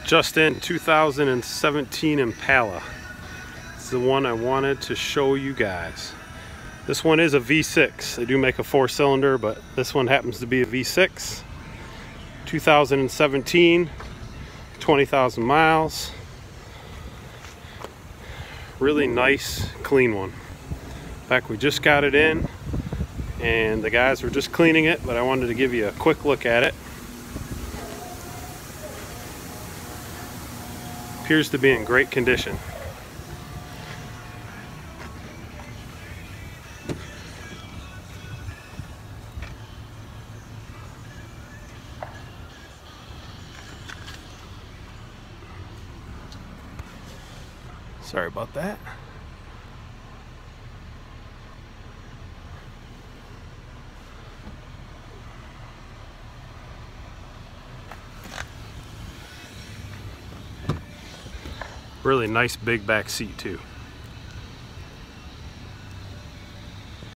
Just in 2017 Impala. It's the one I wanted to show you guys. This one is a V6. They do make a 4-cylinder, but this one happens to be a V6. 2017, 20,000 miles. Really nice, clean one. In fact, we just got it in, and the guys were just cleaning it, but I wanted to give you a quick look at it. Appears to be in great condition. Sorry about that. Really nice big back seat too.